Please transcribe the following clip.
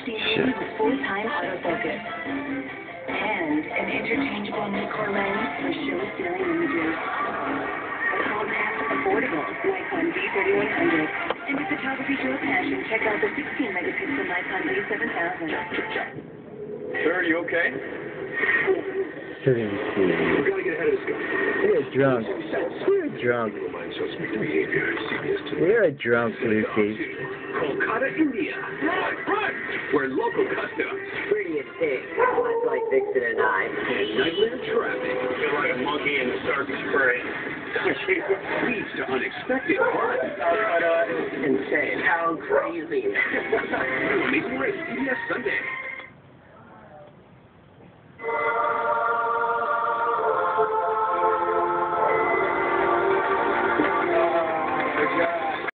with full-time autofocus. And an interchangeable Nikkor lens for show-stealing images. A compact, affordable Nikon D3100. And if photography is your passion, check out the 16-megapixel Nikon D7000. Sir, are you okay? We're gonna get ahead of this guy. We're drunk. We're drunk. We're drunk, Lucy. Kolkata, India. Right. Where local customs. Pretty and pig. Much like Vixen and I. Nightmare traffic. Feel like a monkey in the circus parade. Leads to unexpected fun. Insane. How crazy. Amazing Race, CBS Sunday.